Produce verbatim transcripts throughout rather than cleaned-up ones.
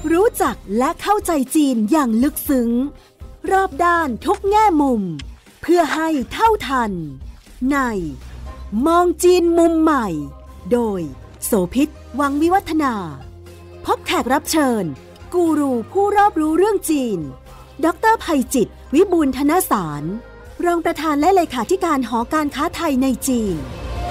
รู้จักและเข้าใจจีนอย่างลึกซึ้งรอบด้านทุกแง่มุมเพื่อให้เท่าทันในมองจีนมุมใหม่โดยโสภิต วังวิวัฒนาพบแขกรับเชิญกูรูผู้รอบรู้เรื่องจีนดร.ไพจิตร วิบูลย์ธนสารรองประธานและเลขาธิการหอการค้าไทยในจีน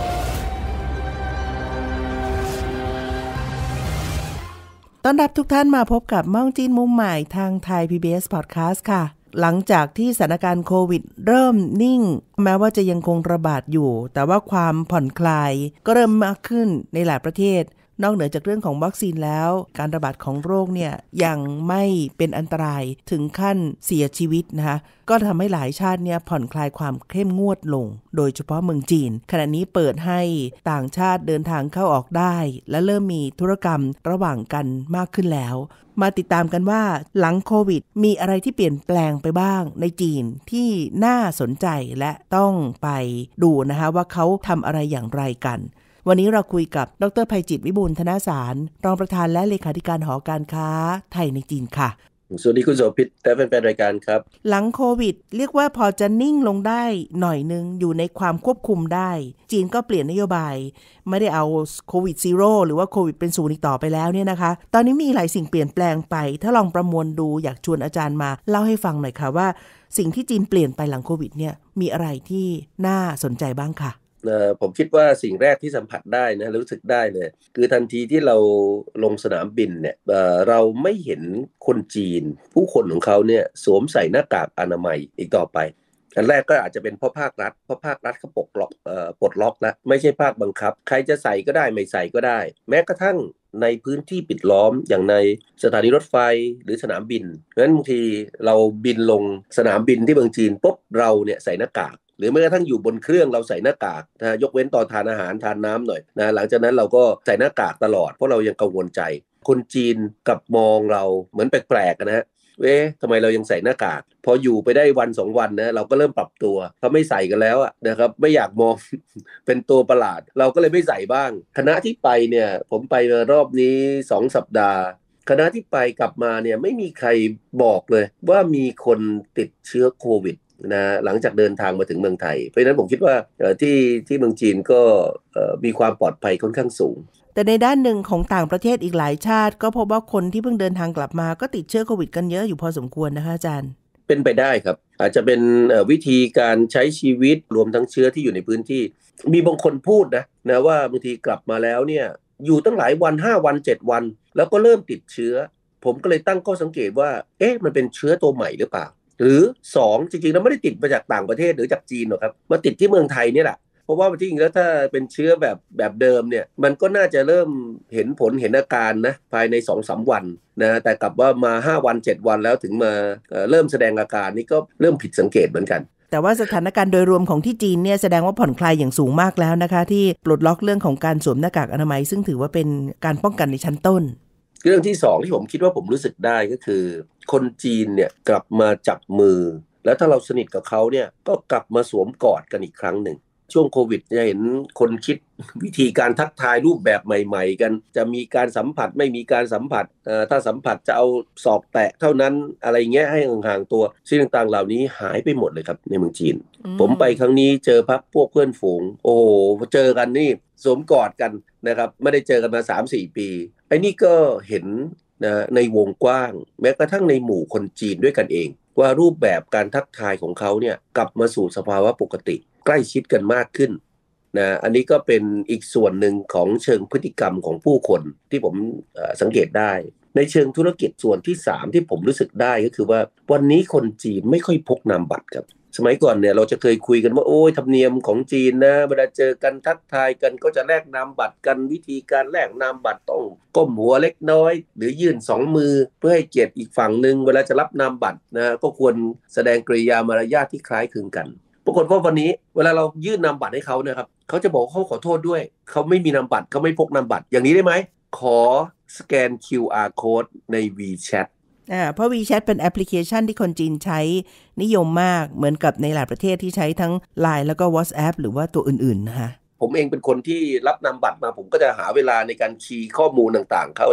ต้อนรับทุกท่านมาพบกับมองจีนมุมใหม่ทางไทย พี บี เอส Podcast ค่ะหลังจากที่สถานการณ์โควิดเริ่มนิ่งแม้ว่าจะยังคงระบาดอยู่แต่ว่าความผ่อนคลายก็เริ่มมากขึ้นในหลายประเทศนอกเหนือจากเรื่องของวัคซีนแล้วการระบาดของโรคเนี่ยยังไม่เป็นอันตรายถึงขั้นเสียชีวิตนะคะก็ทำให้หลายชาติเนี่ยผ่อนคลายความเข้มงวดลงโดยเฉพาะเมืองจีนขณะนี้เปิดให้ต่างชาติเดินทางเข้าออกได้และเริ่มมีธุรกรรมระหว่างกันมากขึ้นแล้วมาติดตามกันว่าหลังโควิดมีอะไรที่เปลี่ยนแปลงไปบ้างในจีนที่น่าสนใจและต้องไปดูนะคะว่าเขาทำอะไรอย่างไรกันวันนี้เราคุยกับดร.ไพจิตร วิบูลย์ธนสารรองประธานและเลขาธิการหอการค้าไทยในจีนค่ะสวัสดีคุณโสภิตและแฟนๆรายการครับหลังโควิดเรียกว่าพอจะนิ่งลงได้หน่อยนึงอยู่ในความควบคุมได้จีนก็เปลี่ยนนโยบายไม่ได้เอาโควิดซีโร่หรือว่าโควิดเป็นศูนย์อีกต่อไปแล้วเนี่ยนะคะตอนนี้มีหลายสิ่งเปลี่ยนแปลงไปถ้าลองประมวลดูอยากชวนอาจารย์มาเล่าให้ฟังหน่อยค่ะว่าสิ่งที่จีนเปลี่ยนไปหลังโควิดเนี่ยมีอะไรที่น่าสนใจบ้างค่ะผมคิดว่าสิ่งแรกที่สัมผัสได้นะรู้สึกได้เลยคือทันทีที่เราลงสนามบินเนี่ย เอ่อ เราไม่เห็นคนจีนผู้คนของเขาเนี่ยสวมใส่หน้ากากอนามัยอีกต่อไปอันแรกก็อาจจะเป็นเพราะภาครัฐเพราะภาครัฐเขาปลดล็อกเอ่อปลดล็อกแล้วไม่ใช่ภาคบังคับใครจะใส่ก็ได้ไม่ใส่ก็ได้แม้กระทั่งในพื้นที่ปิดล้อมอย่างในสถานีรถไฟหรือสนามบินเพราะฉะนั้นบางทีเราบินลงสนามบินที่เมืองจีนปุ๊บเราเนี่ยใส่หน้ากากหรือแม้กระทั่งอยู่บนเครื่องเราใส่หน้ากากนะยกเว้นตอนทานอาหารทานน้ำหน่อยนะหลังจากนั้นเราก็ใส่หน้ากากตลอดเพราะเรายังกังวลใจคนจีนกับมองเราเหมือนแปลกๆนะฮะเอ๊ะทำไมเรายังใส่หน้ากากพออยู่ไปได้วันสองวันนะเราก็เริ่มปรับตัวเขาไม่ใส่กันแล้วนะครับไม่อยากมอง เป็นตัวประหลาดเราก็เลยไม่ใส่บ้างคณะที่ไปเนี่ยผมไปรอบนี้สองสัปดาห์คณะที่ไปกลับมาเนี่ยไม่มีใครบอกเลยว่ามีคนติดเชื้อโควิดนะหลังจากเดินทางมาถึงเมืองไทยเพราะฉะนั้นผมคิดว่าที่ที่เมืองจีนก็มีความปลอดภัยค่อนข้างสูงแต่ในด้านหนึ่งของต่างประเทศอีกหลายชาติก็พบว่าคนที่เพิ่งเดินทางกลับมาก็ติดเชื้อโควิดกันเยอะอยู่พอสมควรนะคะอาจารย์เป็นไปได้ครับอาจจะเป็นวิธีการใช้ชีวิตรวมทั้งเชื้อที่อยู่ในพื้นที่มีบางคนพูดนะนะว่าบางทีกลับมาแล้วเนี่ยอยู่ตั้งหลายวันห้าวันเจ็ดวันแล้วก็เริ่มติดเชื้อผมก็เลยตั้งข้อสังเกตว่าเอ๊ะมันเป็นเชื้อตัวใหม่หรือเปล่าหรือสองจริงๆแล้วไม่ได้ติดมาจากต่างประเทศหรือจากจีนหรอกครับมาติดที่เมืองไทยนี่แหละเพราะว่าจริงๆแล้วถ้าเป็นเชื้อแบบแบบเดิมเนี่ยมันก็น่าจะเริ่มเห็นผลเห็นอาการนะภายใน สองถึงสาม วันนะแต่กลับว่ามาห้าวันเจ็ดวันแล้วถึงมาเอ่อเริ่มแสดงอาการนี่ก็เริ่มผิดสังเกตเหมือนกันแต่ว่าสถานการณ์โดยรวมของที่จีนเนี่ยแสดงว่าผ่อนคลายอย่างสูงมากแล้วนะคะที่ปลดล็อกเรื่องของการสวมหน้ากากอนามัยซึ่งถือว่าเป็นการป้องกันในชั้นต้นเรื่องที่สองที่ผมคิดว่าผมรู้สึกได้ก็คือคนจีนเนี่ยกลับมาจับมือแล้วถ้าเราสนิทกับเขาเนี่ยก็กลับมาสวมกอดกันอีกครั้งหนึ่งช่วงโควิดจะเห็นคนคิดวิธีการทักทายรูปแบบใหม่ๆกันจะมีการสัมผัสไม่มีการสัมผัสเอ่อถ้าสัมผัสจะเอาศอกแตะเท่านั้นอะไรเงี้ยให้ห่างๆตัวสิ่งต่างๆเหล่านี้หายไปหมดเลยครับในเมืองจีนผมไปครั้งนี้เจอพักพวกเพื่อนฝูงโอ้โหเจอกันนี่สวมกอดกันนะครับไม่ได้เจอกันมา สามถึงสี่ ปีไอ้นี่ก็เห็นนะในวงกว้างแม้กระทั่งในหมู่คนจีนด้วยกันเองว่ารูปแบบการทักทายของเขาเนี่ยกลับมาสู่สภาวะปกติใกล้ชิดกันมากขึ้นนะอันนี้ก็เป็นอีกส่วนหนึ่งของเชิงพฤติกรรมของผู้คนที่ผมสังเกตได้ในเชิงธุรกิจส่วนที่สามที่ผมรู้สึกได้ก็คือว่าวันนี้คนจีนไม่ค่อยพกนามบัตรครับสมัยก่อนเนี่ยเราจะเคยคุยกันว่าโอ้ยธรรมเนียมของจีนนะเวลาเจอกันทักทายกันก็จะแลกนามบัตรกันวิธีการแลกนามบัตรต้องก้มหัวเล็กน้อยหรือยื่นสองมือเพื่อให้เกียรติอีกฝั่งนึงเวลาจะรับนามบัตรนะก็ควรแสดงกริยามารยาทที่คล้ายคลึงกันปรากฏว่าวันนี้เวลาเรายื่นนามบัตรให้เขานะครับเขาจะบอกเขาขอโทษด้วยเขาไม่มีนามบัตรเขาไม่พกนามบัตรอย่างนี้ได้ไหมขอสแกน คิว อาร์ Code ใน WeChat อ่าเพราะ WeChat เป็นแอปพลิเคชันที่คนจีนใช้นิยมมากเหมือนกับในหลายประเทศที่ใช้ทั้ง ไลน์ แล้วก็ WhatsApp หรือว่าตัวอื่นๆนะคะผมเองเป็นคนที่รับนามบัตรมาผมก็จะหาเวลาในการคีย์ข้อมูลต่างๆเขาเนี่ย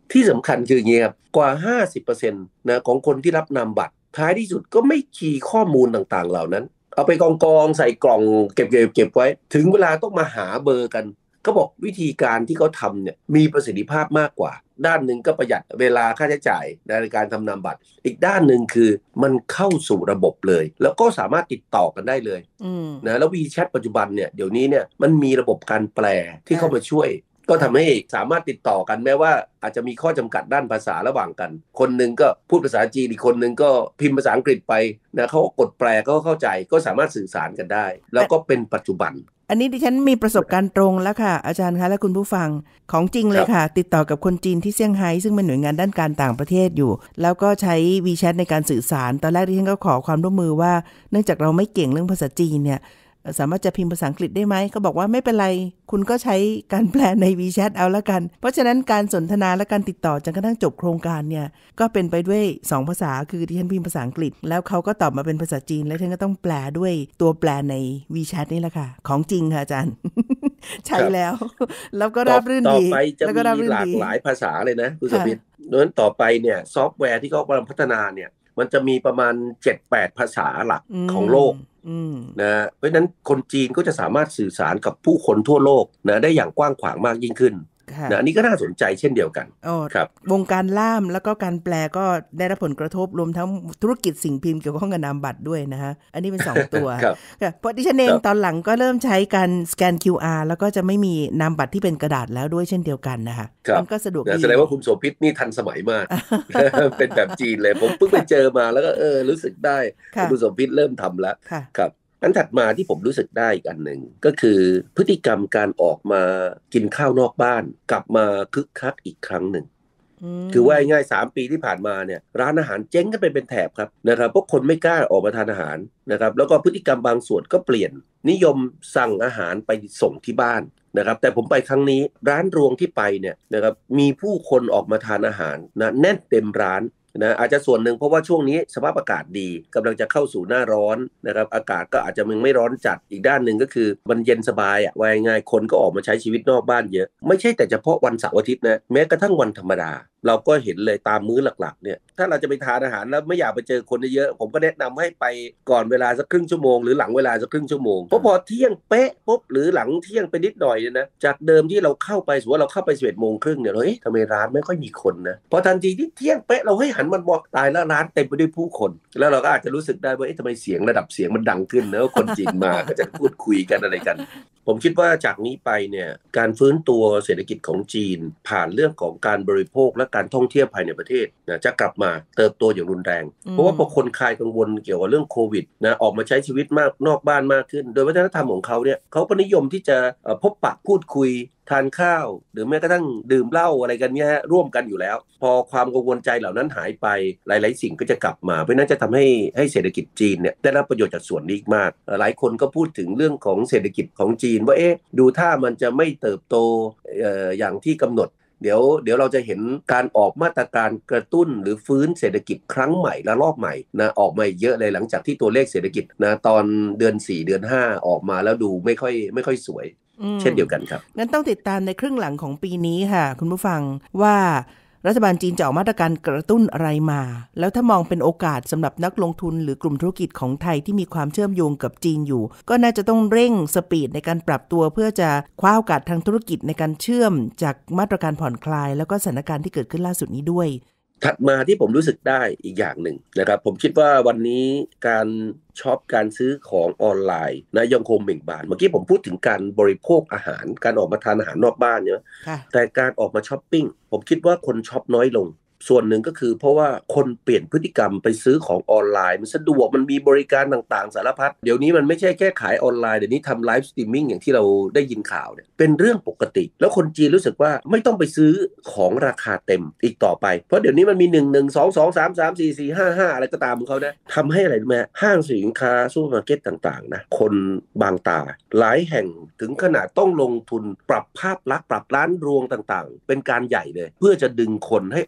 ที่สำคัญคืออย่างนี้ครับกว่า ห้าสิบเปอร์เซ็นต์ นะของคนที่รับนามบัตรท้ายที่สุดก็ไม่คีย์ข้อมูลต่างๆเหล่านั้นเอาไปกองกองใส่กล่องเก็บเก็บเก็บไว้ถึงเวลาต้องมาหาเบอร์กันก็บอกวิธีการที่เขาทำเนี่ยมีประสิทธิภาพมากกว่าด้านหนึ่งก็ประหยัดเวลาค่าใช้จ่ายในการทำนามบัตรอีกด้านหนึ่งคือมันเข้าสู่ระบบเลยแล้วก็สามารถติดต่อกันได้เลยนะแล้ว WeChat ปัจจุบันเนี่ยเดี๋ยวนี้เนี่ยมันมีระบบการแปลที่เข้ามาช่วยก็ทำให้สามารถติดต่อกันแม้ว่าอาจจะมีข้อจำกัดด้านภาษาระหว่างกันคนหนึ่งก็พูดภาษาจีนอีกคนหนึ่งก็พิมพ์ภาษาอังกฤษไปนะเขาก็กดแปลก็เข้าใจก็สามารถสื่อสารกันได้แล้วก็เป็นปัจจุบันอันนี้ดิฉันมีประสบการณ์ตรงแล้วค่ะอาจารย์คะและคุณผู้ฟังของจริงเลยค่ะติดต่อกับคนจีนที่เซี่ยงไฮ้ซึ่งเป็นหน่วยงานด้านการต่างประเทศอยู่แล้วก็ใช้ WeChat ในการสื่อสารตอนแรกดิฉันก็ขอความร่วมมือว่าเนื่องจากเราไม่เก่งเรื่องภาษาจีนเนี่ยสามารถจะพิมพ์ภาษาอังกฤษได้ไหมก็บอกว่าไม่เป็นไรคุณก็ใช้การแปลใน WeChat เอาละกันเพราะฉะนั้นการสนทนาและการติดต่อจนกระทั่งจบโครงการเนี่ยก็เป็นไปด้วยสองภาษาคือดิฉันพิมพ์ภาษาอังกฤษแล้วเขาก็ตอบมาเป็นภาษาจีนแล้วท่านก็ต้องแปลด้วยตัวแปลใน WeChat นี่แหละค่ะของจริงค่ะอาจารย์ ใช่แล้วแล้วก็ราบรื่นดีต่อไปจะมีหลากหลายภาษาเลยนะคุณสมิทธิ์ดังนั้นต่อไปเนี่ยซอฟต์แวร์ที่เขากำลังพัฒนาเนี่ยมันจะมีประมาณ เจ็ดแปด ภาษาหลักของโลกนะเพราะฉะนั้นคนจีนก็จะสามารถสื่อสารกับผู้คนทั่วโลกนะได้อย่างกว้างขวางมากยิ่งขึ้นนะอันนี้ก็น่าสนใจเช่นเดียวกันครับวงการล่ามแล้วก็การแปลก็ได้รับผลกระทบรวมทั้งธุรกิจสิ่งพิมพ์เกี่ยวข้องกับนามบัตรด้วยนะฮะอันนี้เป็นสองตัวเพราะดิฉันเองตอนหลังก็เริ่มใช้การสแกน คิว อาร์ แล้วก็จะไม่มีนามบัตรที่เป็นกระดาษแล้วด้วยเช่นเดียวกันนะคะมันก็สะดวกดีแสดงว่าคุณโสภิตนี่ทันสมัยมาก เป็นแบบจีนเลยผมเพิ่งไปเจอมาแล้วก็เออรู้สึกได้คุณโสภิตเริ่มทำแล้วครับอันถัดมาที่ผมรู้สึกได้อีกอันหนึ่งก็คือพฤติกรรมการออกมากินข้าวนอกบ้านกลับมาคึกคักอีกครั้งหนึ่งคือว่าง่ายสามปีที่ผ่านมาเนี่ยร้านอาหารเจ๊งกันไปเป็นแถบครับนะครับเพราะคนไม่กล้าออกมาทานอาหารนะครับแล้วก็พฤติกรรมบางส่วนก็เปลี่ยนนิยมสั่งอาหารไปส่งที่บ้านนะครับแต่ผมไปครั้งนี้ร้านรวงที่ไปเนี่ยนะครับมีผู้คนออกมาทานอาหารนะแน่นเต็มร้านนะอาจจะส่วนหนึ่งเพราะว่าช่วงนี้สภาพอากาศดีกำลังจะเข้าสู่หน้าร้อนนะครับอากาศก็อาจจะมึงไม่ร้อนจัดอีกด้านหนึ่งก็คือมันเย็นสบายอ่ะว่าง่ายคนก็ออกมาใช้ชีวิตนอกบ้านเยอะไม่ใช่แต่เฉพาะวันเสาร์อาทิตย์นะแม้กระทั่งวันธรรมดาเราก็เห็นเลยตามมื้อหลักๆเนี่ยถ้าเราจะไปทานอาหารแล้วไม่อยากไปเจอคนเยอะผมก็แนะนำให้ไปก่อนเวลาสักครึ่งชั่วโมงหรือหลังเวลาสักครึ่งชั่วโมงเพราะพอเที่ยงเป๊ะปุ๊บหรือหลังเที่ยงไปนิดหน่อยเนี่ยนะจากเดิมที่เราเข้าไปสมมุติว่าเราเข้าไปสิบเอ็ดโมงครึ่งเนี่ยเราเอ๊ะทำไมร้านไม่ค่อยมีคนนะพอทันทีที่เที่ยงเป๊ะเราให้หันมันบอกตายแล้วร้านเต็มไปด้วยผู้คนแล้วเราก็อาจจะรู้สึกได้ว่าเอ๊ะทำไมเสียงระดับเสียงมันดังขึ้นนะคนจีนมาก็จะพูดคุยกันอะไรกันผมคิดว่าจากนี้ไปเนี่ยการฟื้นตัวเศรษฐกิจของจีนผ่านเรื่องของการบริโภคและการท่องเที่ยวภายในประเทศนะจะกลับมาเติบโตอย่างรุนแรงเพราะว่าพอคนคลายกังวลเกี่ยวกับเรื่องโควิดนะออกมาใช้ชีวิตมากนอกบ้านมากขึ้นโดยวัฒนธรรมของเขาเนี่ยเขาก็นิยมที่จะพบปะพูดคุยทานข้าวหรือแม้กระทั่งดื่มเหล้าอะไรกันเนี่ยร่วมกันอยู่แล้วพอความกังวลใจเหล่านั้นหายไปหลายๆสิ่งก็จะกลับมาเพราะนั้นจะทำให้ให้เศรษฐกิจจีนเนี่ยได้รับประโยชน์จากส่วนนี้มากหลายคนก็พูดถึงเรื่องของเศรษฐกิจของจีนว่าเอ๊ะดูถ้ามันจะไม่เติบโต เอ่อ อย่างที่กำหนดเดี๋ยวเดี๋ยวเราจะเห็นการออกมาตรการกระตุ้นหรือฟื้นเศรษฐกิจครั้งใหม่และรอบใหม่นะออกมาเยอะเลยหลังจากที่ตัวเลขเศรษฐกิจนะตอนเดือนสี่เดือนห้าออกมาแล้วดูไม่ค่อยไม่ค่อยสวยเช่นเดียวกันครับงั้นต้องติดตามในครึ่งหลังของปีนี้ค่ะคุณผู้ฟังว่ารัฐบาลจีนจะออกมาตรการกระตุ้นอะไรมาแล้วถ้ามองเป็นโอกาสสำหรับนักลงทุนหรือกลุ่มธุรกิจของไทยที่มีความเชื่อมโยงกับจีนอยู่ก็น่าจะต้องเร่งสปีดในการปรับตัวเพื่อจะคว้าโอกาสทางธุรกิจในการเชื่อมจากมาตรการผ่อนคลายแล้วก็สถานการณ์ที่เกิดขึ้นล่าสุดนี้ด้วยถัดมาที่ผมรู้สึกได้อีกอย่างหนึ่งนะครับผมคิดว่าวันนี้การช็อปการซื้อของออนไลน์นะยังคงเบ่งบานเมื่อกี้ผมพูดถึงการบริโภคอาหารการออกมาทานอาหารนอกบ้านเนี่ยแต่การออกมาช้อปปิ้งผมคิดว่าคนช็อปน้อยลงส่วนหนึ่งก็คือเพราะว่าคนเปลี่ยนพฤติกรรมไปซื้อของออนไลน์มันสะดวกมันมีบริการต่างๆสารพัดเดี๋ยวนี้มันไม่ใช่แค่ขายออนไลน์เดี๋ยวนี้ทำไลฟ์สตรีมมิ่งอย่างที่เราได้ยินข่าวเนี่ยเป็นเรื่องปกติแล้วคนจีนรู้สึกว่าไม่ต้องไปซื้อของราคาเต็มอีกต่อไปเพราะเดี๋ยวนี้มันมีหนึ่ง หนึ่ง สอง สอง สาม สาม สี่ สี่ ห้า ห้าอะไรก็ตามของเขานะทำให้อะไรรู้ไหมห้างสินค้าซูเปอร์มาร์เก็ตต่างๆนะคนบางตาหลายแห่งถึงขนาดต้องลงทุนปรับภาพลักษณ์ปรับร้านรวงต่างๆเป็นการใหญ่เลยเพื่อจะดึงคนให้ออกมาใช้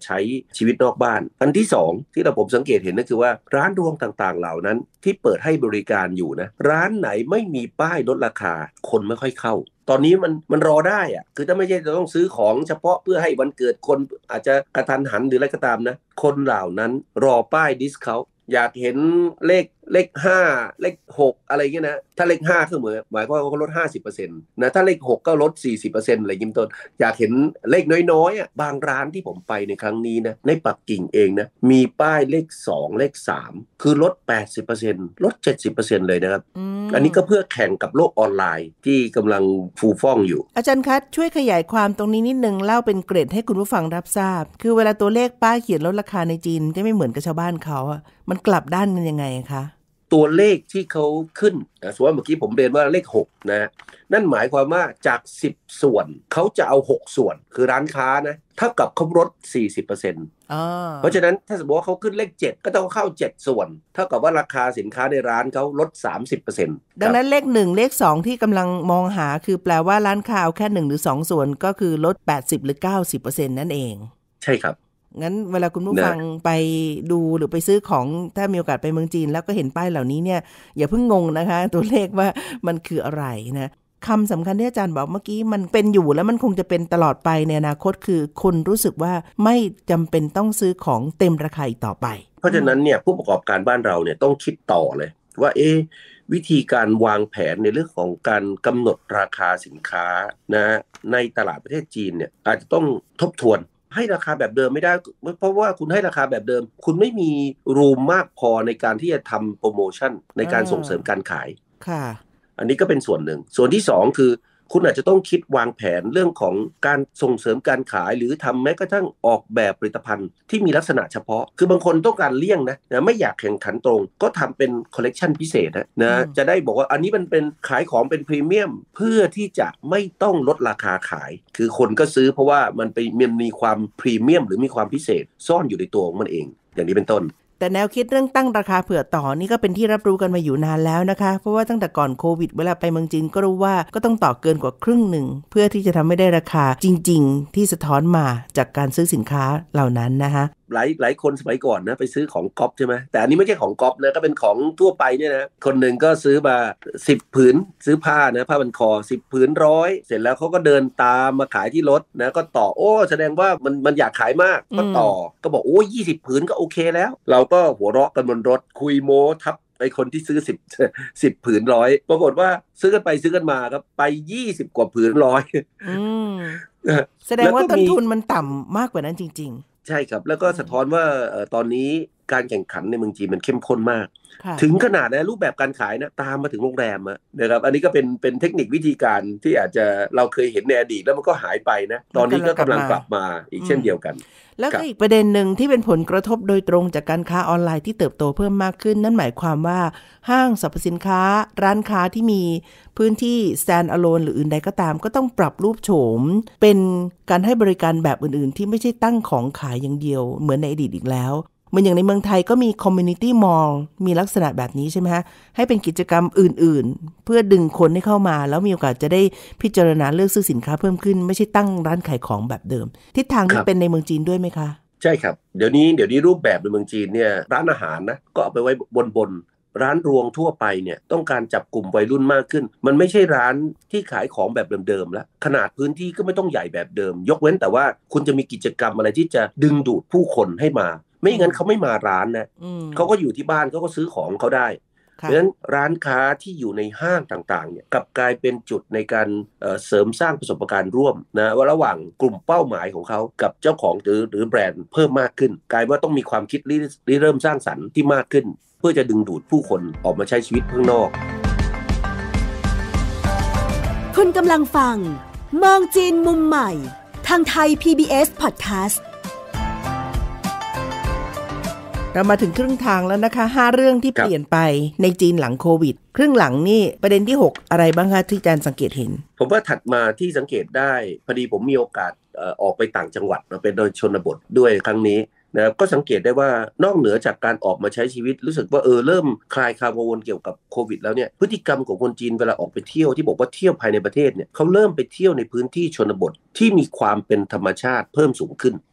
ช้ชีวิตนอกบ้านอันที่สองที่เราผมสังเกตเห็นก็คือว่าร้านรวงต่างๆเหล่านั้นที่เปิดให้บริการอยู่นะร้านไหนไม่มีป้ายลดราคาคนไม่ค่อยเข้าตอนนี้มันมันรอได้อะคือถ้าไม่ใช่จะต้องซื้อของเฉพาะเพื่อให้วันเกิดคนอาจจะกระทันหันหรืออะไรก็ตามนะคนเหล่านั้นรอป้ายดิสเคาท์อยากเห็นเลขเลขห้าเลขหกอะไรเงี้ยนะถ้าเลขห้าคือเหมือนหมายความว่าเขาลด ห้าสิบเปอร์เซ็นต์ นะถ้าเลขหกก็ลด สี่สิบเปอร์เซ็นต์ อะไรยิ้มต้นอยากเห็นเลขน้อยๆอ่ะบางร้านที่ผมไปในครั้งนี้นะในปักกิ่งเองนะมีป้ายเลขสองเลขสามคือลด แปดสิบเปอร์เซ็นต์ ลด เจ็ดสิบเปอร์เซ็นต์ เลยนะครับ อ, อันนี้ก็เพื่อแข่งกับโลกออนไลน์ที่กำลังฟูฟ่องอยู่อาจารย์คะช่วยขยายความตรงนี้นิดนึงเล่าเป็นเกรดให้คุณผู้ฟังรับทราบคือเวลาตัวเลขป้ายเขียนลดราคาในจีนจะไม่เหมือนกับชาวบ้านเขาอ่ะมันกลับด้านกันยังไงคะตัวเลขที่เขาขึ้นนะสมมติว่าเมื่อกี้ผมเรียนว่าเลขหกนะนั่นหมายความว่าจากสิบส่วนเขาจะเอาหกส่วนคือร้านค้านะเท่ากับเขาลด สี่สิบเปอร์เซ็นต์อ๋อเพราะฉะนั้นถ้าสมมติว่าเขาขึ้นเลขเจ็ดก็ต้องเข้าเจ็ดส่วนเท่ากับว่าราคาสินค้าในร้านเขาลด สามสิบเปอร์เซ็นต์ดังนั้นเลขหนึ่งเลขสองที่กำลังมองหาคือแปลว่าร้านค้าเอาแค่หนึ่งหรือสองส่วนก็คือลดแปดสิบหรือ เก้าสิบเปอร์เซ็นต์ นั่นเองใช่ครับงั้นเวลาคุณผู้ฟังไปดูหรือไปซื้อของถ้ามีโอกาสไปเมืองจีนแล้วก็เห็นป้ายเหล่านี้เนี่ยอย่าเพิ่งงงนะคะตัวเลขว่ามันคืออะไรนะคำสำคัญที่อาจารย์บอกเมื่อกี้มันเป็นอยู่แล้วมันคงจะเป็นตลอดไปในอนาคตคือคนรู้สึกว่าไม่จำเป็นต้องซื้อของเต็มราคาอีกต่อไปเพราะฉะนั้นเนี่ยผู้ประกอบการบ้านเราเนี่ยต้องคิดต่อเลยว่าเอ๊ะวิธีการวางแผนในเรื่องของการกำหนดราคาสินค้านะในตลาดประเทศจีนเนี่ยอาจจะต้องทบทวนให้ราคาแบบเดิมไม่ได้เพราะว่าคุณให้ราคาแบบเดิมคุณไม่มีรูมมากพอในการที่จะทำโปรโมชั่นในการส่งเสริมการขายค่ะอันนี้ก็เป็นส่วนหนึ่งส่วนที่สองคือคุณอาจจะต้องคิดวางแผนเรื่องของการส่งเสริมการขายหรือทำแม้กระทั่งออกแบบผลิตภัณฑ์ที่มีลักษณะเฉพาะคือบางคนต้องการเลี่ยงนะนะไม่อยากแข่งขันตรงก็ทำเป็นคอลเลกชันพิเศษนะนะจะได้บอกว่าอันนี้มันเป็นขายของเป็นพรีเมียมเพื่อที่จะไม่ต้องลดราคาขายคือคนก็ซื้อเพราะว่ามันไปมันมีความพรีเมียมหรือมีความพิเศษซ่อนอยู่ในตัวของมันเองอย่างนี้เป็นต้นแต่แนวคิดเรื่องตั้งราคาเผื่อต่อนี่ก็เป็นที่รับรู้กันมาอยู่นานแล้วนะคะเพราะว่าตั้งแต่ก่อนโควิดเวลาไปเมืองจีนก็รู้ว่าก็ต้องต่อเกินกว่าครึ่งหนึ่งเพื่อที่จะทำให้ได้ราคาจริงๆที่สะท้อนมาจากการซื้อสินค้าเหล่านั้นนะคะหลายหลายคนสมัยก่อนนะไปซื้อของก๊อปใช่ไหมแต่อันนี้ไม่ใช่ของก๊อปนะก็เป็นของทั่วไปเนี่ยนะคนหนึ่งก็ซื้อมาสิบผืนซื้อผ้านะผ้าพันคอสิบผืนร้อยเสร็จแล้วเขาก็เดินตามมาขายที่รถนะก็ต่อโอ้แสดงว่ามันมันอยากขายมากก็ต่อก็บอกโอ้ยี่สิบผืนก็โอเคแล้วเราก็หัวเราะกันบนรถคุยโม้ทับไอคนที่ซื้อสิบ สิบผืนร้อยปรากฏว่าซื้อกันไปซื้อกันมาครับไปยี่สิบกว่าผืนร้อยแสดงว่าต้นทุนมันต่ำมากกว่านั้นจริงๆใช่ครับแล้วก็สะท้อนว่าตอนนี้การแข่งขันในเมืองจีนมันเข้มข้นมากถึงขนาดนะรูปแบบการขายนะตามมาถึงโรงแรมนะครับอันนี้ก็เป็นเป็นเทคนิควิธีการที่อาจจะเราเคยเห็นในอดีตแล้วมันก็หายไปนะตอนนี้ก็กำลังกลับมาอีกเช่นเดียวกันแล้วก็อีกประเด็นหนึ่งที่เป็นผลกระทบโดยตรงจากการค้าออนไลน์ที่เติบโตเพิ่มมากขึ้นนั่นหมายความว่าห้างสรรพสินค้าร้านค้าที่มีพื้นที่ stand alone หรืออื่นใดก็ตามก็ต้องปรับรูปโฉมเป็นการให้บริการแบบอื่นๆที่ไม่ใช่ตั้งของขายอย่างเดียวเหมือนในอดีตอีกแล้วเหมือนอย่างในเมืองไทยก็มี community mall มีลักษณะแบบนี้ใช่ไหมฮะให้เป็นกิจกรรมอื่นๆเพื่อดึงคนให้เข้ามาแล้วมีโอกาสจะได้พิจารณาเลือกซื้อสินค้าเพิ่มขึ้นไม่ใช่ตั้งร้านขายของแบบเดิมทิศทางนี้เป็นในเมืองจีนด้วยไหมคะใช่ครับเดี๋ยวนี้เดี๋ยวนี้รูปแบบในเมืองจีนเนี่ยร้านอาหารนะก็เอาไปไว้บนบนร้านรวงทั่วไปเนี่ยต้องการจับกลุ่มวัยรุ่นมากขึ้นมันไม่ใช่ร้านที่ขายของแบบเดิมๆแล้วขนาดพื้นที่ก็ไม่ต้องใหญ่แบบเดิมยกเว้นแต่ว่าคุณจะมีกิจกรรมอะไรที่จะดึงดูดผู้คนให้มาไม่อย่างนั้นเขาไม่มาร้านนะเขาก็อยู่ที่บ้านเขาก็ซื้อของเขาได้เพราะฉะนั้นร้านค้าที่อยู่ในห้างต่างๆเนี่ยกลับกลายเป็นจุดในการเอ่อเสริมสร้างประสบการณ์ร่วมนะว่าระหว่างกลุ่มเป้าหมายของเขากับเจ้าของหรือหรือแบรนด์เพิ่มมากขึ้นกลายว่าต้องมีความคิดริเริ่มสร้างสรรค์ที่มากขึ้นเพื่อจะดึงดูดผู้คนออกมาใช้ชีวิตข้างนอกคุณกำลังฟังมองจีนมุมใหม่ทางไทย พี บี เอส Podcast เรามาถึงครึ่งทางแล้วนะคะห้าเรื่องที่เปลี่ยนไปในจีนหลังโควิดครึ่งหลังนี่ประเด็นที่หกอะไรบ้างคะที่อาจารย์สังเกตเห็นผมว่าถัดมาที่สังเกตได้พอดีผมมีโอกาสเอ่อออกไปต่างจังหวัดมาเป็นโดยชนบทด้วยครั้งนี้นะครับก็สังเกตได้ว่านอกเหนือจากการออกมาใช้ชีวิตรู้สึกว่าเออเริ่มคลายความกังวลเกี่ยวกับโควิดแล้วเนี่ยพฤติกรรมของคนจีนเวลาออกไปเที่ยวที่บอกว่าเที่ยวภายในประเทศเนี่ยเขาเริ่มไปเที่ยวในพื้นที่ชนบทที่มีความเป็นธรรมชาติเพิ่มสูงขึ้น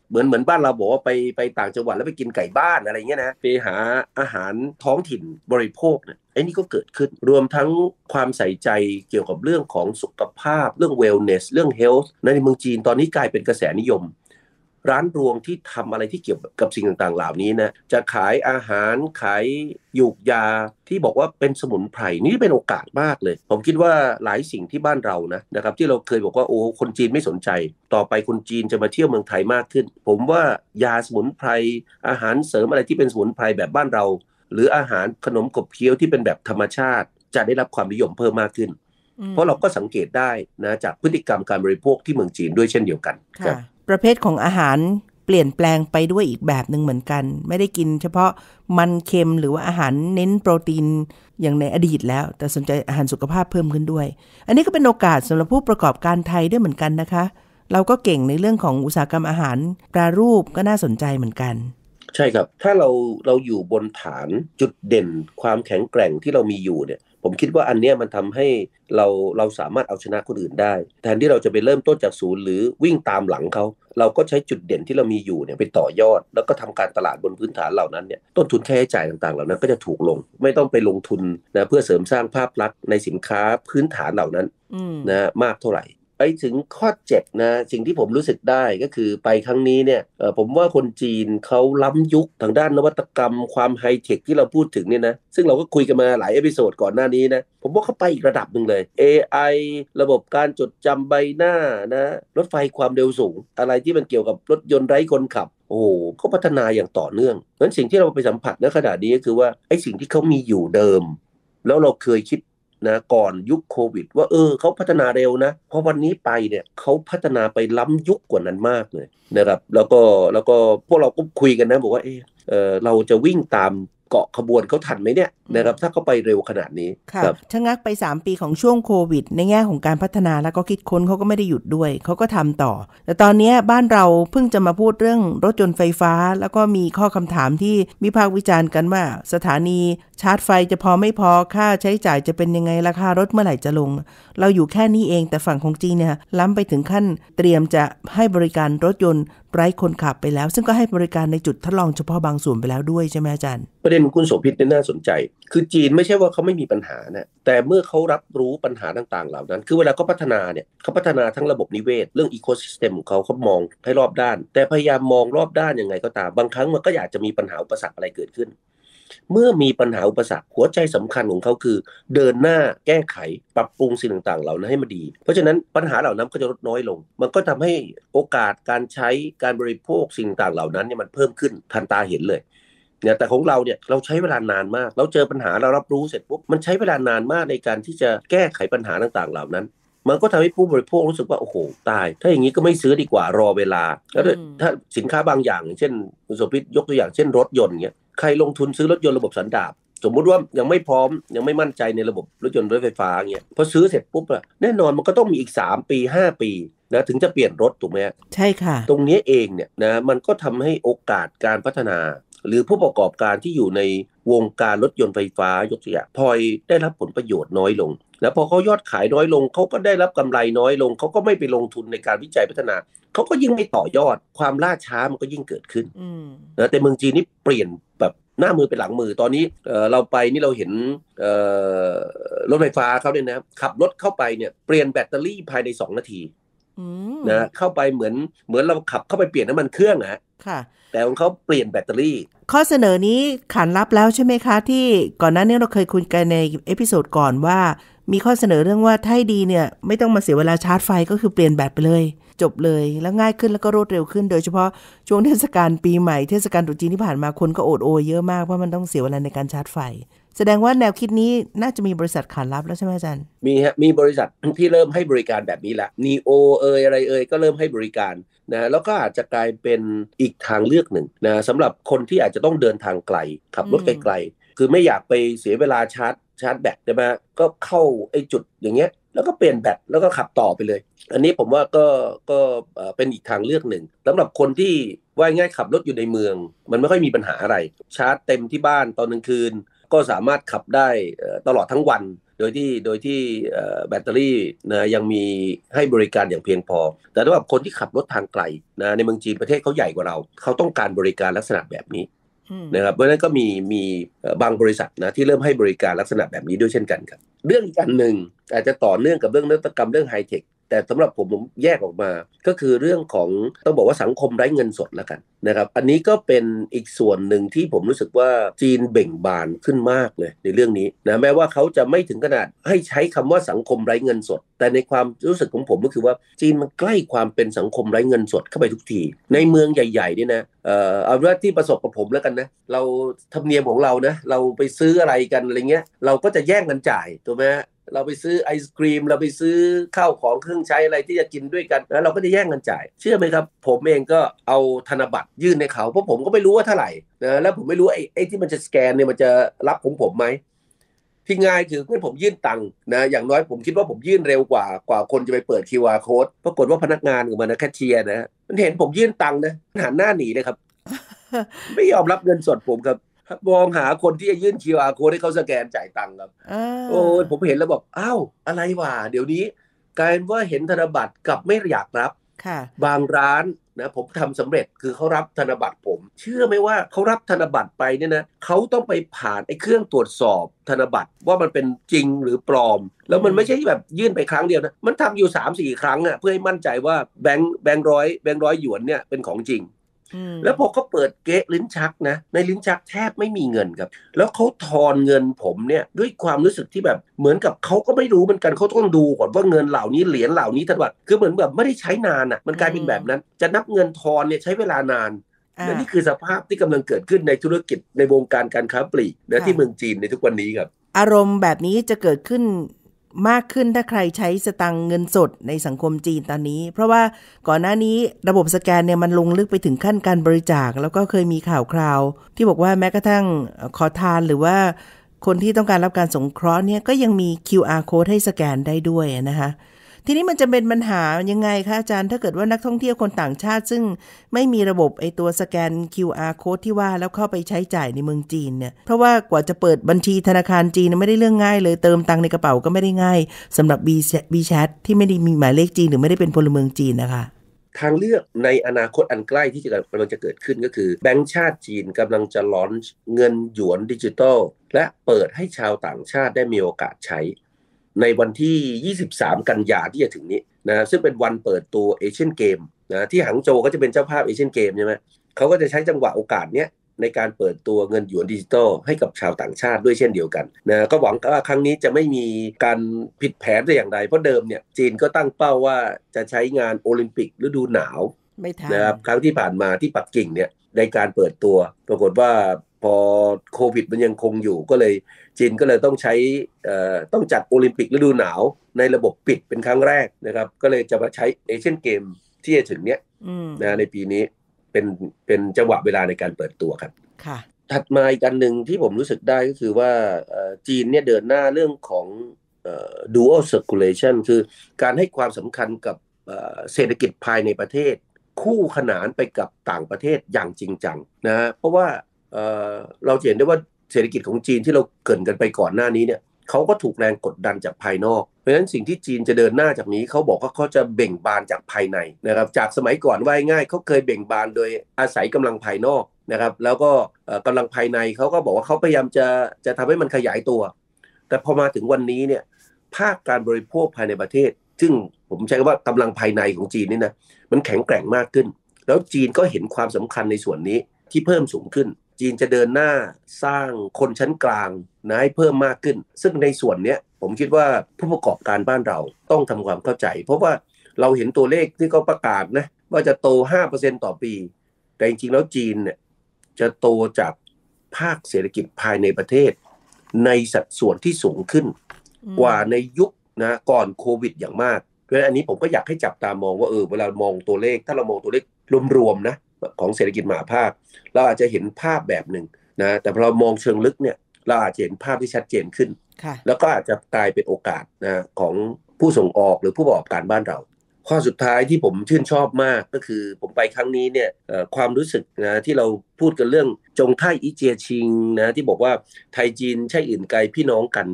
เหมือนเหมือนบ้านเราบอกว่าไปไปต่างจังหวัดแล้วไปกินไก่บ้านอะไรเงี้ยนะไปหาอาหารท้องถิ่นบริโภคเนี่ยไอ้นี่ก็เกิดขึ้นรวมทั้งความใส่ใจเกี่ยวกับเรื่องของสุขภาพเรื่อง wellness เรื่อง health ในเมืองจีนตอนนี้กลายเป็นกระแสนิยมร้านรวงที่ทำอะไรที่เกี่ยวกับสิ่งต่างๆเหล่านี้นะจะขายอาหารขายหยูกยาที่บอกว่าเป็นสมุนไพรนี่เป็นโอกาสมากเลยผมคิดว่าหลายสิ่งที่บ้านเรานะนะครับที่เราเคยบอกว่าโอ้คนจีนไม่สนใจต่อไปคนจีนจะมาเที่ยวเมืองไทยมากขึ้นผมว่ายาสมุนไพรอาหารเสริมอะไรที่เป็นสมุนไพรแบบบ้านเราหรืออาหารขนมขบเคี้ยวที่เป็นแบบธรรมชาติจะได้รับความนิยมเพิ่มมากขึ้นเพราะเราก็สังเกตได้นะจากพฤติกรรมการบริโภคที่เมืองจีนด้วยเช่นเดียวกันค่ะประเภทของอาหารเปลี่ยนแปลงไปด้วยอีกแบบหนึ่งเหมือนกันไม่ได้กินเฉพาะมันเค็มหรือว่าอาหารเน้นโปรตีนอย่างในอดีตแล้วแต่สนใจอาหารสุขภาพเพิ่มขึ้นด้วยอันนี้ก็เป็นโอกาสสำหรับผู้ประกอบการไทยด้วยเหมือนกันนะคะเราก็เก่งในเรื่องของอุตสาหกรรมอาหารแปรรูปก็น่าสนใจเหมือนกันใช่ครับถ้าเราเราอยู่บนฐานจุดเด่นความแข็งแกร่งที่เรามีอยู่เนี่ยผมคิดว่าอันเนี้ยมันทำให้เราเราสามารถเอาชนะคนอื่นได้แทนที่เราจะไปเริ่มต้นจากศูนย์หรือวิ่งตามหลังเขาเราก็ใช้จุดเด่นที่เรามีอยู่เนี่ยไปต่อยอดแล้วก็ทำการตลาดบนพื้นฐานเหล่านั้นเนี่ยต้นทุนค่าใช้จ่ายต่างๆเหล่านั้นก็จะถูกลงไม่ต้องไปลงทุนนะเพื่อเสริมสร้างภาพลักษณ์ในสินค้าพื้นฐานเหล่านั้นนะมากเท่าไหร่ไปถึงข้อเจ็ดนะสิ่งที่ผมรู้สึกได้ก็คือไปครั้งนี้เนี่ยเอ่อผมว่าคนจีนเขาล้ำยุคทางด้านนวัตกรรมความไฮเทคที่เราพูดถึงเนี่ยนะซึ่งเราก็คุยกันมาหลายเอพิโซดก่อนหน้านี้นะผมว่าเขาไปอีกระดับหนึ่งเลย เอ ไอ ระบบการจดจำใบหน้านะรถไฟความเร็วสูงอะไรที่มันเกี่ยวกับรถยนต์ไร้คนขับโอ้โหเขาพัฒนาอย่างต่อเนื่องงั้นสิ่งที่เราไปสัมผัสณขณะนี้ก็คือว่าไอ้สิ่งที่เขามีอยู่เดิมแล้วเราเคยคิดนะก่อนยุคโควิดว่าเออเขาพัฒนาเร็วนะเพราะวันนี้ไปเนี่ยเขาพัฒนาไปล้ำยุคกว่านั้นมากเลยนะครับแล้วก็แล้วก็พวกเราก็คุยกันนะบอกว่าเออเออเราจะวิ่งตามเกาะขบวนเขาทันไหมเนี่ยนะครับถ้าเขาไปเร็วขนาดนี้ค่ะชะงักไปสามปีของช่วงโควิดในแง่ของการพัฒนาแล้วก็คิดค้นเขาก็ไม่ได้หยุดด้วยเขาก็ทำต่อแต่ตอนนี้บ้านเราเพิ่งจะมาพูดเรื่องรถยนต์ไฟฟ้าแล้วก็มีข้อคำถามที่วิพากษ์วิจารณ์กันว่าสถานีชาร์จไฟจะพอไม่พอค่าใช้จ่ายจะเป็นยังไงราคารถเมื่อไหร่จะลงเราอยู่แค่นี้เองแต่ฝั่งของจีนเนี่ยล้ำไปถึงขั้นเตรียมจะให้บริการรถยนต์ไร้คนขับไปแล้วซึ่งก็ให้บริการในจุดทดลองเฉพาะบางส่วนไปแล้วด้วยใช่ไหมอาจารย์ประเด็นคุณโสภิตเนี่ยน่าสนใจคือจีนไม่ใช่ว่าเขาไม่มีปัญหานะแต่เมื่อเขารับรู้ปัญหาต่างๆเหล่านั้นคือเวลาเขาพัฒนาเนี่ยเขาพัฒนาทั้งระบบนิเวศเรื่องอีโคซิสเต็มของเขาเขามองให้รอบด้านแต่พยายามมองรอบด้านยังไงก็ตามบางครั้งมันก็อยากจะมีปัญหาอุปสรรคอะไรเกิดขึ้นเมื่อมีปัญหาอุปสรรคหัวใจสำคัญของเขาคือเดินหน้าแก้ไขปรับปรุงสิ่งต่างๆเหล่านั้นให้มันดีเพราะฉะนั้นปัญหาเหล่านั้นก็จะลดน้อยลงมันก็ทำให้โอกาสการใช้การบริโภคสิ่งต่างๆเหล่านั้นเนี่ยมันเพิ่มขึ้นทันตาเห็นเลยเนี่ยแต่ของเราเนี่ยเราใช้เวลานานมากเราเจอปัญหาเรารับรู้เสร็จปุ๊บมันใช้เวลานานมากในการที่จะแก้ไขปัญหาต่างๆเหล่านั้นมันก็ทำให้ผู้บริโภครู้สึกว่าโอ้โหตายถ้าอย่างนี้ก็ไม่ซื้อดีกว่ารอเวลาแล้วถ้าสินค้าบางอย่างเช่นคุณโสภิตยกตัวอย่างเช่นรถยนต์เงี้ยใครลงทุนซื้อรถยนต์ระบบสันดาปสมมุติว่ายังไม่พร้อมยังไม่มั่นใจในระบบรถยนต์รถไฟฟ้าเงี้ยพอซื้อเสร็จปุ๊บอะแน่นอนมันก็ต้องมีอีกสามปีห้าปีนะถึงจะเปลี่ยนรถถูกไหมใช่ค่ะตรงนี้เองเนี่ยนะมันก็ทำให้โอกาสการพัฒนาหรือผู้ประกอบการที่อยู่ในวงการรถยนต์ไฟฟ้ายกตัวอย่างพลอยได้รับผลประโยชน์น้อยลงแล้วพอเขายอดขายน้อยลงเขาก็ได้รับกำไรน้อยลงเขาก็ไม่ไปลงทุนในการวิจัยพัฒนาเขาก็ยิ่งไม่ต่อยอดความล่าช้ามันก็ยิ่งเกิดขึ้นนะแต่เมืองจีนนี่เปลี่ยนแบบหน้ามือเป็นหลังมือตอนนี้ เอ่อ เราไปนี่เราเห็นรถไฟฟ้าเขาเนี่ยนะขับรถเข้าไปเนี่ยเปลี่ยนแบตเตอรี่ภายในสองนาทีนะเข้าไปเหมือนเหมือนเราขับเข้าไปเปลี่ยนน้ำมันเครื่องนะค่ะแต่ของเขาเปลี่ยนแบตเตอรี่ข้อเสนอนี้ขานรับแล้วใช่ไหมคะที่ก่อนหน้านี้เราเคยคุยกันในเอพิโซดก่อนว่ามีข้อเสนอเรื่องว่าถ้าดีเนี่ยไม่ต้องมาเสียเวลาชาร์จไฟก็คือเปลี่ยนแบตไปเลยจบเลยแล้วง่ายขึ้นแล้วก็รวดเร็วขึ้นโดยเฉพาะช่วงเทศกาลปีใหม่เทศกาลตรุษจีนที่ผ่านมาคนก็โอดโอยเยอะมากเพราะมันต้องเสียเวลาในการชาร์จไฟแสดงว่าแนวคิดนี้น่าจะมีบริษัทขานรับแล้วใช่ไหมอาจารย์มีฮะมีบริษัทที่เริ่มให้บริการแบบนี้ละ นี โอ เอยอะไรเอยก็เริ่มให้บริการนะแล้วก็อาจจะกลายเป็นอีกทางเลือกหนึ่งนะสำหรับคนที่อาจจะต้องเดินทางไกลขับรถไกลๆคือไม่อยากไปเสียเวลาชาร์จชาร์จแบตใช่ไหมก็เข้าไอ้จุดอย่างเงี้ยแล้วก็เปลี่ยนแบตแล้วก็ขับต่อไปเลยอันนี้ผมว่าก็ก็เป็นอีกทางเลือกหนึ่งสำหรับคนที่ว่าง่ายขับรถอยู่ในเมืองมันไม่ค่อยมีปัญหาอะไรชาร์จเต็มที่บ้านตอนกลางคืนก็สามารถขับได้ตลอดทั้งวันโดยที่โดยที่แบตเตอรี่นะยังมีให้บริการอย่างเพียงพอแต่สำหรับคนที่ขับรถทางไกลนะในเมืองจีนประเทศเขาใหญ่กว่าเราเขาต้องการบริการลักษณะแบบนี้นะครับเพราะฉะนั้นก็มีมีบางบริษัทนะที่เริ่มให้บริการลักษณะแบบนี้ด้วยเช่นกันครับเรื่องอีกอันหนึ่งอาจจะต่อเนื่องกับเรื่องนวัตกรรมเรื่องไฮเทคแต่สำหรับผมผมแยกออกมาก็คือเรื่องของต้องบอกว่าสังคมไร้เงินสดแล้วกันนะครับอันนี้ก็เป็นอีกส่วนหนึ่งที่ผมรู้สึกว่าจีนเบ่งบานขึ้นมากเลยในเรื่องนี้นะแม้ว่าเขาจะไม่ถึงขนาดให้ใช้คำว่าสังคมไร้เงินสดแต่ในความรู้สึกของผมก็คือว่าจีนมันใกล้ความเป็นสังคมไร้เงินสดเข้าไปทุกทีในเมืองใหญ่ๆนี่นะเอ่อเอาว่าที่ประสบกับผมแล้วกันนะเราธรรมเนียมของเรานะเราไปซื้ออะไรกันอะไรเงี้ยเราก็จะแย่งกันจ่ายถูกไหมเราไปซื้อไอศกรีมเราไปซื้อข้าวของเครื่องใช้อะไรที่จะกินด้วยกันแล้วเราก็จะแย่งกันจ่ายเชื่อไหมครับผมเองก็เอาธนบัตรยื่นให้เขาเพราะผมก็ไม่รู้ว่าเท่าไหร่นะแล้วผมไม่รู้ไอ้ไอ้ที่มันจะสแกนเนี่ยมันจะรับของผมไหมที่ง่ายคือเมื่อผมยื่นตังค์นะอย่างน้อยผมคิดว่าผมยื่นเร็วกว่ากว่าคนจะไปเปิด คิว อาร์ Code ปรากฏว่าพนักงานกับมันนะแคชเชียร์นะมันเห็นผมยื่นตังค์นะหันหน้าหนีเลยครับ ไม่ยอมรับเงินสดผมครับมองหาคนที่จะยื่น คิว อาร์ Code ให้เขาสแกนจ่ายตังค์ครับโอ้ยผมเห็นแล้วบอกอ้าวอะไรวะเดี๋ยวนี้กลายว่าเห็นธนบัตรกับไม่อยากรับบางร้านนะผมทำสำเร็จคือเขารับธนบัตรผมเชื่อไหมว่าเขารับธนบัตรไปเนี่ยนะเขาต้องไปผ่านไอ้เครื่องตรวจสอบธนบัตรว่ามันเป็นจริงหรือปลอมแล้วมันไม่ใช่แบบยื่นไปครั้งเดียวนะมันทำอยู่ สามสี่ ครั้งอ่ะเพื่อให้มั่นใจว่าแบงค์แบงค์ร้อยแบงค์ร้อยหยวนเนี่ยเป็นของจริงแล้วพอเขาเปิดเก๊ะลิ้นชักนะในลิ้นชักแทบไม่มีเงินครับแล้วเขาทอนเงินผมเนี่ยด้วยความรู้สึกที่แบบเหมือนกับเขาก็ไม่รู้เหมือนกันเขาต้องดูก่อนว่าเงินเหล่านี้เหรียญเหล่านี้ธนบัตรคือเหมือนแบบไม่ได้ใช้นานอ่ะมันกลายเป็นแบบนั้นจะนับเงินทอนเนี่ยใช้เวลานานและนี่คือสภาพที่กำลังเกิดขึ้นในธุรกิจในวงการการค้าปลีกนะที่เมืองจีนในทุกวันนี้ครับอารมณ์แบบนี้จะเกิดขึ้นมากขึ้นถ้าใครใช้สตังค์เงินสดในสังคมจีนตอนนี้เพราะว่าก่อนหน้านี้ระบบสแกนเนี่ยมันลงลึกไปถึงขั้นการบริจาคแล้วก็เคยมีข่าวคราวที่บอกว่าแม้กระทั่งขอทานหรือว่าคนที่ต้องการรับการสงเคราะห์เนี่ยก็ยังมี คิว อาร์ Code ให้สแกนได้ด้วยนะคะทีนี้มันจะเป็นปัญหายังไงคะอาจารย์ถ้าเกิดว่านักท่องเที่ยวคนต่างชาติซึ่งไม่มีระบบไอตัวสแกน คิว อาร์ Code ที่ว่าแล้วเข้าไปใช้จ่ายในเมืองจีนเนี่ยเพราะว่ากว่าจะเปิดบัญชีธนาคารจีนไม่ได้เรื่องง่ายเลยเติมตังค์ในกระเป๋าก็ไม่ได้ง่ายสำหรับ WeChat ที่ไม่ได้มีหมายเลขจีนหรือไม่ได้เป็นพลเมืองจีนนะคะทางเลือกในอนาคตอันใกล้ที่จะกำลังจะเกิดขึ้นก็คือแบงก์ชาติจีนกำลังจะลอนช์เงินหยวนดิจิทัลและเปิดให้ชาวต่างชาติได้มีโอกาสใช้ในวันที่ยี่สิบสามกันยาที่จะถึงนี้นะซึ่งเป็นวันเปิดตัวเอเชียนเกมนะที่หางโจวก็จะเป็นเจ้าภาพเอเชียนเกมใช่ไหมเขาก็จะใช้จังหวะโอกาสเนี้ยในการเปิดตัวเงินหยวนดิจิทัลให้กับชาวต่างชาติด้วยเช่นเดียวกันนะก็หวังว่าครั้งนี้จะไม่มีการผิดแผนแต่อย่างใดเพราะเดิมเนี่ยจีนก็ตั้งเป้าว่าจะใช้งานโอลิมปิกฤดูหนาวนะครับครั้งที่ผ่านมาที่ปักกิ่งเนี่ยในการเปิดตัวปรากฏว่าพอโควิดมันยังคงอยู่ก็เลยจีนก็เลยต้องใช้ต้องจัดโอลิมปิกฤดูหนาวในระบบปิดเป็นครั้งแรกนะครับก็เลยจะมาใช้เอเชียนเกมที่จะถึงเนี้ยนะในปีนี้เป็นเป็นจังหวะเวลาในการเปิดตัวครับค่ะถัดมาอีกอันหนึ่งที่ผมรู้สึกได้ก็คือว่าจีนเนี่ยเดินหน้าเรื่องของ dual circulation คือการให้ความสำคัญกับเศรษฐกิจภายในประเทศคู่ขนานไปกับต่างประเทศอย่างจริงจังนะเพราะว่าเอ่อเราเห็นได้ว่าเศรษฐกิจของจีนที่เราเกริ่นกันไปก่อนหน้านี้เนี่ยเขาก็ถูกแรงกดดันจากภายนอกเพราะฉะนั้นสิ่งที่จีนจะเดินหน้าจากนี้เขาบอกว่าเขาจะเบ่งบานจากภายในนะครับจากสมัยก่อนว่าง่ายเขาเคยเบ่งบานโดยอาศัยกำลังภายนอกนะครับแล้วก็กำลังภายในเขาก็บอกว่าเขาพยายามจะจะทำให้มันขยายตัวแต่พอมาถึงวันนี้เนี่ยภาคการบริโภคภายในประเทศซึ่งผมใช้คำว่ากำลังภายในของจีนนี่นะมันแข็งแกร่งมากขึ้นแล้วจีนก็เห็นความสำคัญในส่วนนี้ที่เพิ่มสูงขึ้นจีนจะเดินหน้าสร้างคนชั้นกลางนะให้เพิ่มมากขึ้นซึ่งในส่วนนี้ผมคิดว่าผู้ประกอบการบ้านเราต้องทำความเข้าใจเพราะว่าเราเห็นตัวเลขที่เขาประกาศนะว่าจะโต ห้าเปอร์เซ็นต์ ต่อปีแต่จริงๆแล้วจีนเนี่ยจะโตจากภาคเศรษฐกิจภายในประเทศในสัดส่วนที่สูงขึ้นกว่าในยุคนะก่อนโควิดอย่างมากเพราะฉะนั้นอันนี้ผมก็อยากให้จับตามองว่าเออเวลามองตัวเลขถ้าเรามองตัวเลขรวมๆนะของเศรษฐกิจมหาภาคเราอาจจะเห็นภาพแบบหนึ่งนะแต่พอเรามองเชิงลึกเนี่ยเราอาจจะเห็นภาพที่ชัดเจนขึ้นแล้วก็อาจจะกลายเป็นโอกาสนะของผู้ส่งออกหรือผู้ประกอบการบ้านเราข้อสุดท้ายที่ผมชื่นชอบมากก็คือผมไปครั้งนี้เนี่ยความรู้สึกนะที่เราพูดกันเรื่องจงไท่อีเจียชิงนะที่บอกว่าไทยจีนใช่อื่นไกลพี่น้องกันเนี่ยไป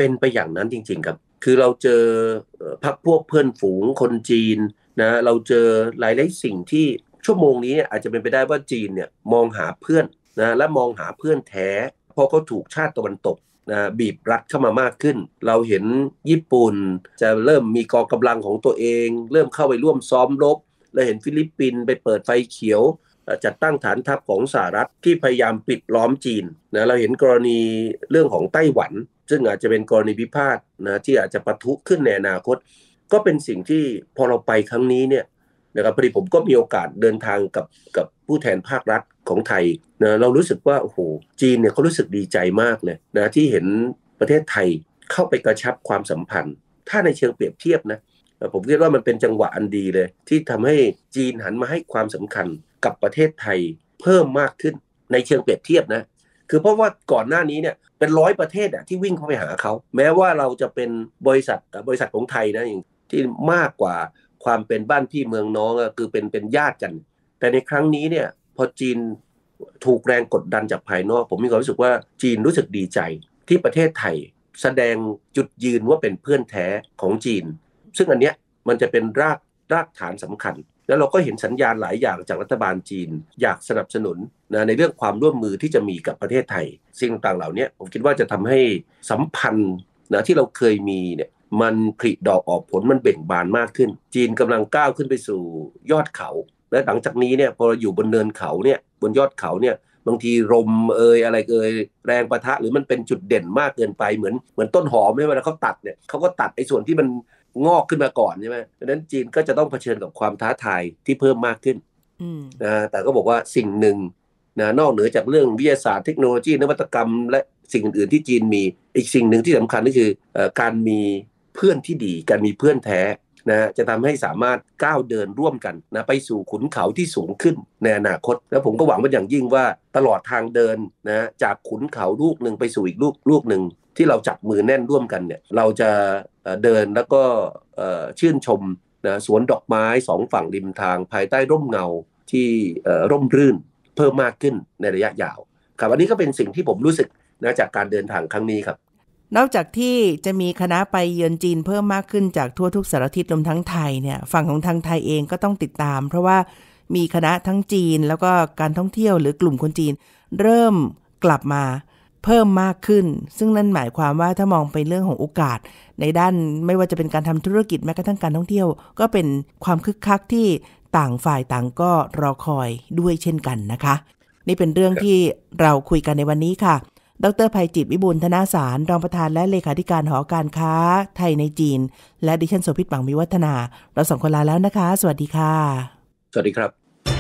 เป็นไปอย่างนั้นจริงๆครับคือเราเจอพรรคพวกเพื่อนฝูงคนจีนนะเราเจอหลายๆสิ่งที่ชั่วโมงนี้อาจจะเป็นไปได้ว่าจีนเนี่ยมองหาเพื่อนนะและมองหาเพื่อนแท้เพราะเขาถูกชาติตะวันตกนะบีบรัดเข้ามามากขึ้นเราเห็นญี่ปุ่นจะเริ่มมีกองกำลังของตัวเองเริ่มเข้าไปร่วมซ้อมรบเราเห็นฟิลิปปินส์ไปเปิดไฟเขียวจัดตั้งฐานทัพของสหรัฐที่พยายามปิดล้อมจีนนะเราเห็นกรณีเรื่องของไต้หวันซึ่งอาจจะเป็นกรณีพิพาทนะที่อาจจะปะทุขึ้นในอนาคตก็เป็นสิ่งที่พอเราไปครั้งนี้เนี่ยนะครับพอดีผมก็มีโอกาสเดินทางกับกับผู้แทนภาครัฐของไทยนะเรารู้สึกว่าโอ้โหจีนเนี่ยเขารู้สึกดีใจมากเลยนะที่เห็นประเทศไทยเข้าไปกระชับความสัมพันธ์ถ้าในเชิงเปรียบเทียบนะผมคิดว่ามันเป็นจังหวะอันดีเลยที่ทำให้จีนหันมาให้ความสำคัญกับประเทศไทยเพิ่มมากขึ้นในเชิงเปรียบเทียบนะคือเพราะว่าก่อนหน้านี้เนี่ยเป็นร้อยประเทศอะที่วิ่งเข้าไปหาเขาแม้ว่าเราจะเป็นบริษัทบริษัทของไทยนะอย่างที่มากกว่าความเป็นบ้านพี่เมืองน้องคือเป็นเป็นญาติกันแต่ในครั้งนี้เนี่ยพอจีนถูกแรงกดดันจากภายนอกผมมีความรู้สึกว่าจีนรู้สึกดีใจที่ประเทศไทยแสดงจุดยืนว่าเป็นเพื่อนแท้ของจีนซึ่งอันเนี้ยมันจะเป็นรากรากฐานสำคัญแล้วเราก็เห็นสัญญาณหลายอย่างจากรัฐบาลจีนอยากสนับสนุนนะในเรื่องความร่วมมือที่จะมีกับประเทศไทยสิ่งต่างๆเหล่านี้ผมคิดว่าจะทำให้สัมพันธ์นะที่เราเคยมีเนี่ยมันผลิดอกออกผลมันเบ่งบานมากขึ้นจีนกำลังก้าวขึ้นไปสู่ยอดเขาและหลังจากนี้เนี่ยพอเราอยู่บนเนินเขาเนี่ยบนยอดเขาเนี่ยบางทีลมเอยอะไรเอยแรงปะทะหรือมันเป็นจุดเด่นมากเกินไปเหมือนเหมือนต้นหอมไม่เวลาเขาตัดเนี่ยเขาก็ตัดไอ้ส่วนที่มันงอกขึ้นมาก่อนใช่ไหมดังนั้นจีนก็จะต้องเผชิญกับความท้าทายที่เพิ่มมากขึ้นนะแต่ก็บอกว่าสิ่งหนึ่งนะนอกเหนือจากเรื่องวิทยาศาสตร์เทคโนโลยีนวัตกรรมและสิ่งอื่นๆที่จีนมีอีกสิ่งหนึ่งที่สำคัญก็คือการมีเพื่อนที่ดีการมีเพื่อนแท้นะจะทำให้สามารถก้าวเดินร่วมกันนะไปสู่ขุนเขาที่สูงขึ้นในอนาคตแล้วผมก็หวังว่าอย่างยิ่งว่าตลอดทางเดินนะจากขุนเขาลูกหนึ่งไปสู่อีกลูกลูกหนึ่งที่เราจับมือแน่นร่วมกันเนี่ยเราจะเดินแล้วก็ชื่นชมนะสวนดอกไม้สองฝั่งริมทางภายใต้ร่มเงาที่ร่มรื่นเพิ่มมากขึ้นในระยะยาวครับอันนี้ก็เป็นสิ่งที่ผมรู้สึกนะจากการเดินทางครั้งนี้ครับนอกจากที่จะมีคณะไปเยือนจีนเพิ่มมากขึ้นจากทั่วทุกสารทิศรวมทั้งไทยเนี่ยฝั่งของทางไทยเองก็ต้องติดตามเพราะว่ามีคณะทั้งจีนแล้วก็การท่องเที่ยวหรือกลุ่มคนจีนเริ่มกลับมาเพิ่มมากขึ้นซึ่งนั่นหมายความว่าถ้ามองไปเรื่องของโอกาสในด้านไม่ว่าจะเป็นการทำธุรกิจแม้กระทั่งการท่องเที่ยวก็เป็นความคึกคักที่ต่างฝ่ายต่างก็รอคอยด้วยเช่นกันนะคะนี่เป็นเรื่องที่เราคุยกันในวันนี้ค่ะดร.ไพจิตรวิบูลย์ธนาสารรองประธานและเลขาธิการหอการค้าไทยในจีนและดิฉันโสภิต หวังมีวัฒนาเราสองคนลาแล้วนะคะสวัสดีค่ะสวัสดีครับ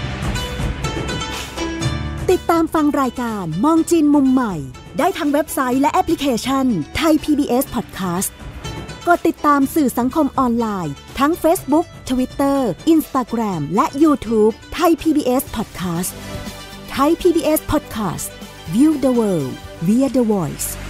ติดตามฟังรายการมองจีนมุมใหม่ได้ทางเว็บไซต์และแอปพลิเคชัน Thai พี บี เอส Podcast กดติดตามสื่อสังคมออนไลน์ทั้ง Facebook, Twitter, Instagram และ YouTube Thai พี บี เอส Podcast Thai พี บี เอส Podcast View the world via the voice